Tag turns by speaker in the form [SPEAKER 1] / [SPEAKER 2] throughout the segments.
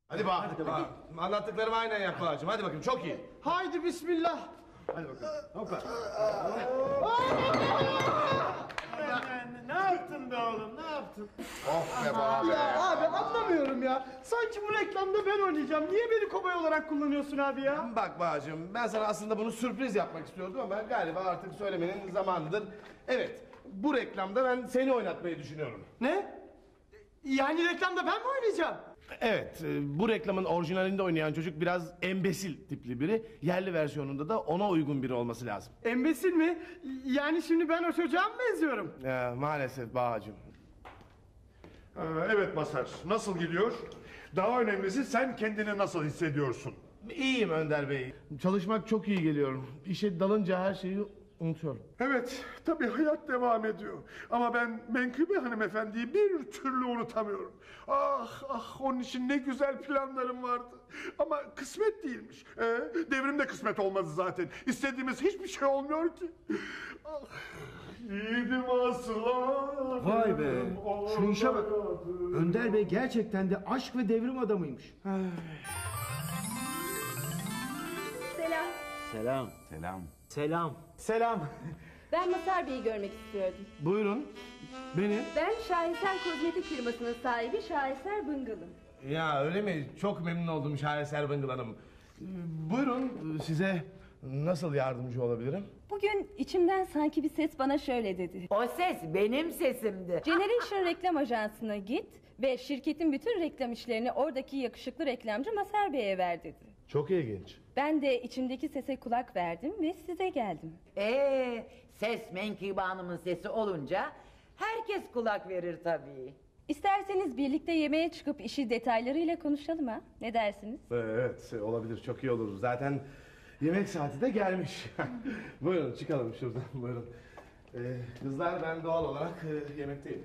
[SPEAKER 1] Hadi bak. Anlattıklarımı aynen yap Bağcığım. Hadi bakayım, çok iyi.
[SPEAKER 2] Haydi bismillah.
[SPEAKER 1] Hadi bakalım. Hoppa.
[SPEAKER 2] Ne yaptın be oğlum, ne yaptın?
[SPEAKER 1] Oh be Bağ be.
[SPEAKER 2] Ya abi anlamıyorum ya. Sanki bu reklamda ben oynayacağım. Niye beni kobay olarak kullanıyorsun abi ya?
[SPEAKER 1] Bak Bağcığım, ben sana aslında bunu sürpriz yapmak istiyordum ama galiba artık söylemenin zamanıdır. Evet, bu reklamda ben seni oynatmayı düşünüyorum.
[SPEAKER 2] Ne? Yani reklamda ben mi oynayacağım?
[SPEAKER 1] Evet, bu reklamın orijinalinde oynayan çocuk biraz embesil tipli biri. Yerli versiyonunda da ona uygun biri olması lazım.
[SPEAKER 2] Embesil mi? Yani şimdi ben o çocuğa mı benziyorum?
[SPEAKER 1] Maalesef Bağcığım.
[SPEAKER 3] Evet Mazhar, nasıl gidiyor? Daha önemlisi sen kendini nasıl hissediyorsun?
[SPEAKER 1] İyiyim Önder Bey. Çalışmak çok iyi geliyor. İşe dalınca her şeyi unutuyorum.
[SPEAKER 3] Evet, tabii hayat devam ediyor. Ama ben Menkıbe hanımefendiyi bir türlü unutamıyorum. Ah, onun için ne güzel planlarım vardı. Ama kısmet değilmiş. Devrimde kısmet olmadı zaten. İstediğimiz hiçbir şey olmuyor ki. Ah, yiğidim aslan.
[SPEAKER 4] Vay be, şu işe bak. Önder Bey gerçekten de aşk ve devrim adamıymış.
[SPEAKER 5] Selam.
[SPEAKER 4] Selam.
[SPEAKER 6] Selam.
[SPEAKER 4] Selam.
[SPEAKER 2] Selam.
[SPEAKER 5] Ben Mazhar Bey'i görmek istiyordum.
[SPEAKER 1] Buyurun. Benim.
[SPEAKER 5] Ben Şaheser Kozmetik firmasının sahibi Şaheser Bıngal'ım.
[SPEAKER 1] Ya öyle mi? Çok memnun oldum Şaheser Bıngıl Hanım. Buyurun, size nasıl yardımcı olabilirim?
[SPEAKER 5] Bugün içimden sanki bir ses bana şöyle dedi.
[SPEAKER 7] O ses benim sesimdi.
[SPEAKER 5] Generation Reklam Ajansı'na git ve şirketin bütün reklam işlerini oradaki yakışıklı reklamcı Mazhar Bey'e ver dedi.
[SPEAKER 1] Çok ilginç.
[SPEAKER 5] Ben de içimdeki sese kulak verdim ve size geldim.
[SPEAKER 7] Ses Menkıbe Hanım'ın sesi olunca herkes kulak verir tabii.
[SPEAKER 5] İsterseniz birlikte yemeğe çıkıp işi detaylarıyla konuşalım ha? Ne dersiniz?
[SPEAKER 1] Evet, olabilir, çok iyi olur. Zaten yemek saati de gelmiş. Buyurun, çıkalım şuradan, buyurun. Kızlar, ben doğal olarak yemekteyim.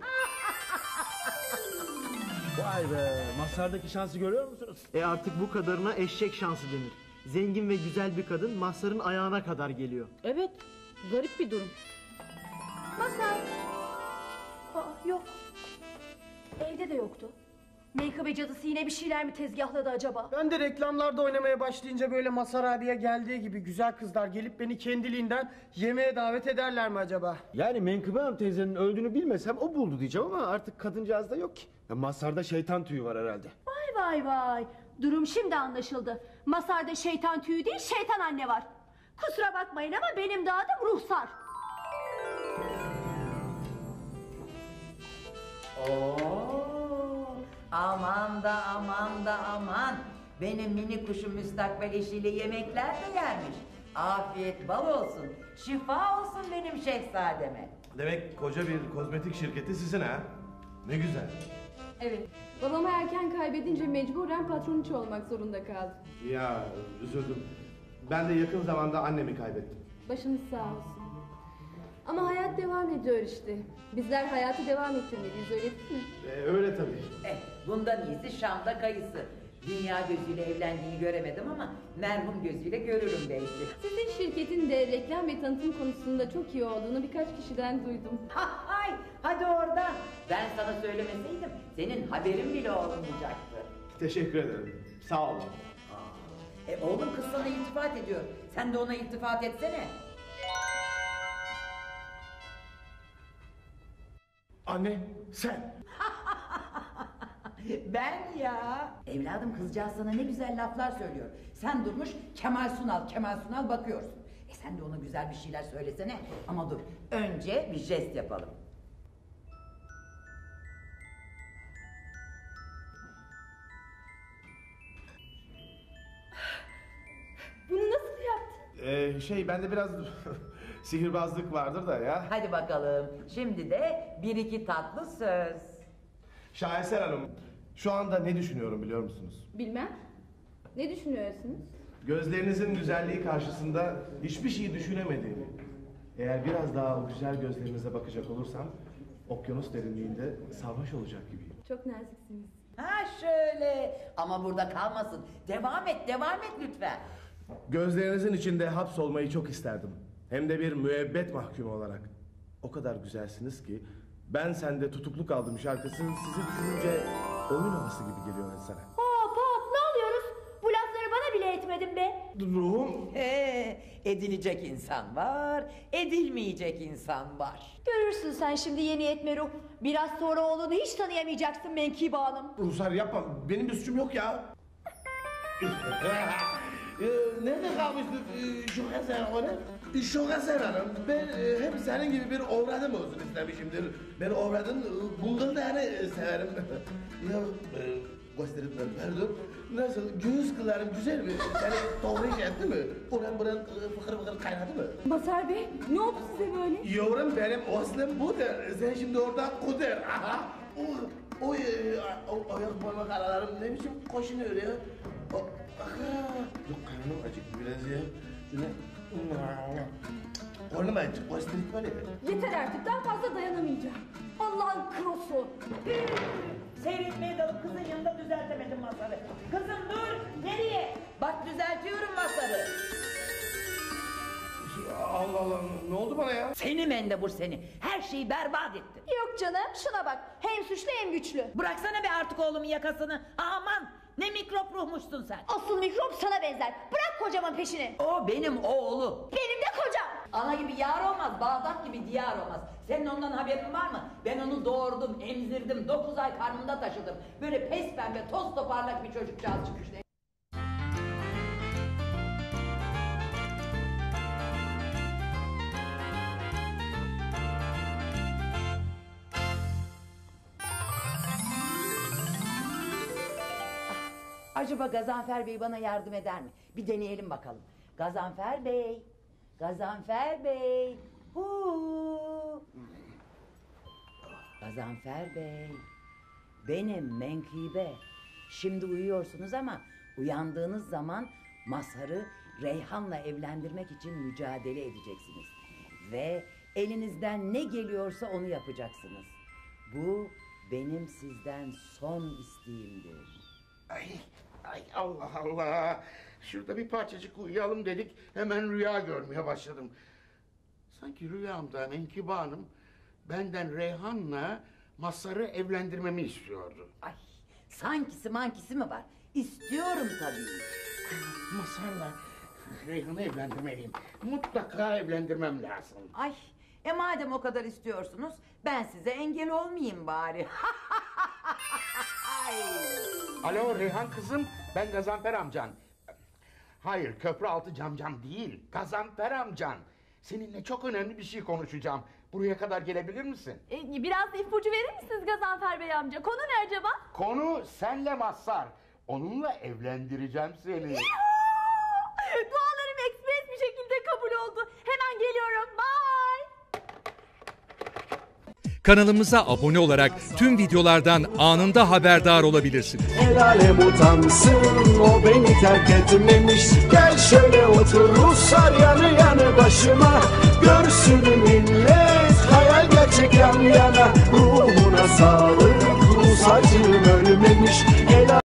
[SPEAKER 4] Vay be, Mazhar'daki şansı görüyor musunuz? Artık bu kadarına eşek şansı denir. Zengin ve güzel bir kadın Mazhar'ın ayağına kadar geliyor.
[SPEAKER 5] Evet, garip bir durum. Mazhar. Yok. Evde de yoktu. Meykıbe cadısı yine bir şeyler mi tezgahladı acaba?
[SPEAKER 2] Ben de reklamlarda oynamaya başlayınca böyle Mazhar abiye geldiği gibi güzel kızlar gelip beni kendiliğinden yemeğe davet ederler mi acaba?
[SPEAKER 4] Yani Menkıbe Hanım teyzenin öldüğünü bilmesem o buldu diyeceğim ama artık kadıncağızda yok ki. Mazhar'da şeytan tüyü var herhalde.
[SPEAKER 8] Vay. Durum şimdi anlaşıldı. Mazhar'da şeytan tüyü değil, şeytan anne var. Kusura bakmayın ama benim de adım Ruhsar.
[SPEAKER 7] Aman. Benim mini kuşum müstakbel eşiyle yemekler de yermiş. Afiyet bal olsun. Şifa olsun benim şehzademe.
[SPEAKER 1] Demek koca bir kozmetik şirketi sizin ha? Ne güzel.
[SPEAKER 5] Evet. Babamı erken kaybedince mecburen patroniçe olmak zorunda kaldım.
[SPEAKER 1] Ya, üzüldüm. Ben de yakın zamanda annemi kaybettim.
[SPEAKER 5] Başınız sağ olsun. Ama hayat devam ediyor işte. Bizler hayatı devam ettirmeliyiz, öyle değil mi?
[SPEAKER 1] Öyle tabii.
[SPEAKER 7] Bundan iyisi Şam'da kayısı. Dünya gözüyle evlendiğini göremedim ama merhum gözüyle görürüm belki.
[SPEAKER 5] Sizin şirketin de reklam ve tanıtım konusunda çok iyi olduğunu birkaç kişiden duydum.
[SPEAKER 7] Hadi oradan. Ben sana söylemeseydim senin haberin bile olmayacaktı.
[SPEAKER 1] Teşekkür ederim. Sağ olun.
[SPEAKER 7] Oğlum kız sana iltifat ediyor. Sen de ona iltifat etsene.
[SPEAKER 1] Anne, sen.
[SPEAKER 7] Ben ya. Evladım kızcağız sana ne güzel laflar söylüyor. Sen durmuş Kemal Sunal bakıyorsun. Sen de ona güzel bir şeyler söylesene. Ama dur önce bir jest yapalım.
[SPEAKER 5] Bunu nasıl yaptın?
[SPEAKER 1] Bende biraz sihirbazlık vardır da ya.
[SPEAKER 7] Hadi bakalım. Şimdi de bir iki tatlı söz.
[SPEAKER 1] Şaheser Hanım, şu anda ne düşünüyorum biliyor musunuz?
[SPEAKER 5] Bilmem. Ne düşünüyorsunuz?
[SPEAKER 1] Gözlerinizin güzelliği karşısında hiçbir şey düşünemediğimi. Eğer biraz daha o güzel gözlerinize bakacak olursam, okyanus derinliğinde sarhoş olacak gibiyim.
[SPEAKER 5] Çok naziksiniz.
[SPEAKER 7] Ha şöyle. Ama burada kalmasın. Devam et lütfen.
[SPEAKER 1] Gözlerinizin içinde hapsolmayı çok isterdim. Hem de bir müebbet mahkumu olarak. O kadar güzelsiniz ki ben sende tutuklu kaldım şarkısı sizi düşününce oyun havası gibi geliyor insana.
[SPEAKER 8] Hop, ne
[SPEAKER 5] etmedin be?
[SPEAKER 1] Ruhum,
[SPEAKER 7] Edilecek insan var, edilmeyecek insan var.
[SPEAKER 5] Görürsün sen şimdi yeni etme ruh. Biraz sonra oğlunu hiç tanıyamayacaksın Menkibe Hanım.
[SPEAKER 1] Ruhsar yapma. Benim bir suçum yok ya. Nerede kalmıştık Şokaser Hanım? Şokaser Hanım, ben hep senin gibi bir ovradım olsun istemişimdir. Ben ovradın bungıldağını severim. Ya gösterip ver, pardon. Nasıl, göğüs kılarım güzel mi? Seni doğru etti mi? Oran buran fıkır fıkır kaynadı mı?
[SPEAKER 5] Masar Bey, ne oldu size böyle?
[SPEAKER 1] Yavrum benim aslım budur. Sen şimdi orada kudur. Aha. Oy, ayak parmak aralarım ne biçim koşunuyor ya? Yok karnım acıktı biraz ya. Şuna... Karnım acıktı, koşturup böyle.
[SPEAKER 5] Yeter artık, daha fazla dayanamayacağım. Allah'ın krosu.
[SPEAKER 7] Seyretmeye dalıp kızın yanında düzeltemedim masarı. Kızım dur, nereye? Bak düzeltiyorum masarı.
[SPEAKER 1] Allah Allah, ne oldu bana ya?
[SPEAKER 7] Seni mendebur seni, her şeyi berbat ettin.
[SPEAKER 5] Yok canım, şuna bak. Hem suçlu hem güçlü.
[SPEAKER 7] Bıraksana be artık oğlumun yakasını. Aman, ne mikrop ruhmuşsun sen.
[SPEAKER 5] Asıl mikrop sana benzer. Bırak kocaman peşini.
[SPEAKER 7] O benim oğlum.
[SPEAKER 5] Benim de kocam.
[SPEAKER 7] Ana gibi yar olmaz, Bağdat gibi diyar olmaz. Senin ondan haberin var mı? Ben onu doğurdum, emzirdim, 9 ay karnımda taşıdım. Böyle pes pembe, toz toparlak bir çocukcağız çıkmıştı. Acaba Gazanfer Bey bana yardım eder mi? Bir deneyelim bakalım. Gazanfer Bey, Gazanfer Bey. Gazanfer Bey, benim Menkıbe. Şimdi uyuyorsunuz ama uyandığınız zaman Mazhar'ı Reyhan'la evlendirmek için mücadele edeceksiniz. Ve elinizden ne geliyorsa onu yapacaksınız. Bu benim sizden son isteğimdir.
[SPEAKER 6] Ay Allah Allah. Şurada bir parçacık uyuyalım dedik. Hemen rüya görmeye başladım. Sanki rüyamda Menkıbe Hanım benden Reyhan'la Mazhar'ı evlendirmemi istiyordu.
[SPEAKER 7] Ay, sankisi mankisi mi var? İstiyorum tabii.
[SPEAKER 6] Mazhar'la Reyhan'ı evlendirmeliyim. Mutlaka evlendirmem lazım.
[SPEAKER 7] Ay, madem o kadar istiyorsunuz, ben size engel olmayayım bari. Ay.
[SPEAKER 6] Alo Reyhan kızım, ben Gazanfer amcan. Hayır, köprü altı camcam değil, Gazanfer amcan. Seninle çok önemli bir şey konuşacağım. Buraya kadar gelebilir misin?
[SPEAKER 8] Biraz da ipucu verir misiniz Gazanfer Bey amca? Konu ne acaba?
[SPEAKER 6] Konu senle Mazhar. Onunla evlendireceğim seni.
[SPEAKER 8] Dualarım ekspres bir şekilde kabul oldu. Hemen geliyorum. Bye.
[SPEAKER 9] Kanalımıza abone olarak tüm videolardan anında haberdar olabilirsiniz.
[SPEAKER 10] El alem utansın, o beni terk etmemiş. Gel şöyle otur Ruslar yanı yanı başıma. Görsün millet hayal gerçek yan yana. Ruhuna sağlık, Rus acım ölmemiş.